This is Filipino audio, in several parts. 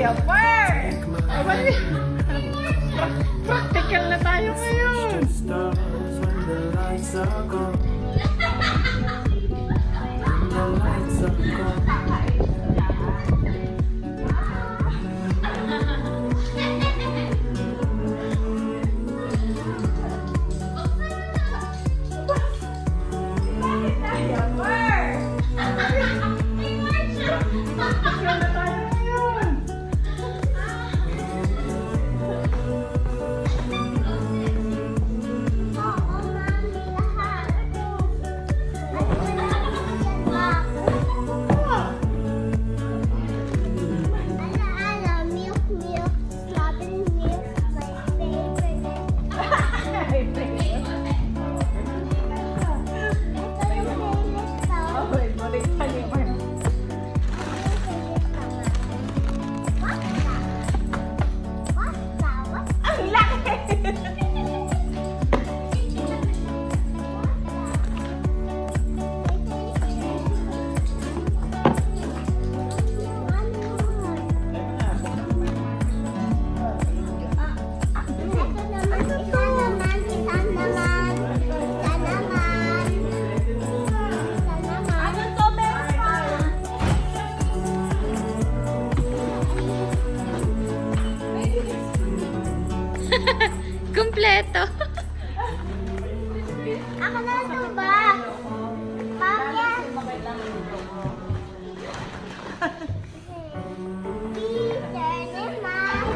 Yapar! Practical na tayo ngayon. Kompleto. Ako na ito ba? Bakit? Peter naman.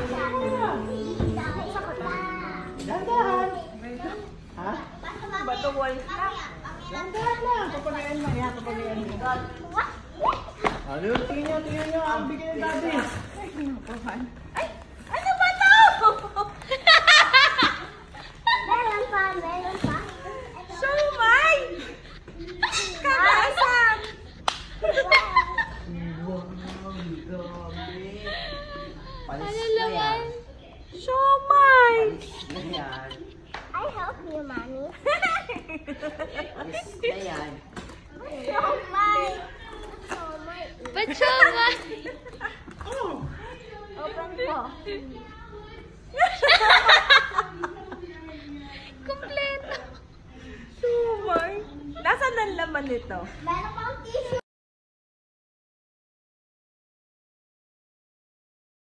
Dandahan. Ha? Bato wall na. Dandahan lang. Papagayan mo. Yan, papagayan mo. Ano? Tingnan nyo. Ang bigay ng daddy. Ay! Ano ba ito? Meron pa. Shumai! Kagasan! Ano naman? Shumai! I help you, mommy. Ayan. Oh my. Ba't siya Open po. Kompleto. Shumai! Nasaan ang laman nito? Meron pang tissue.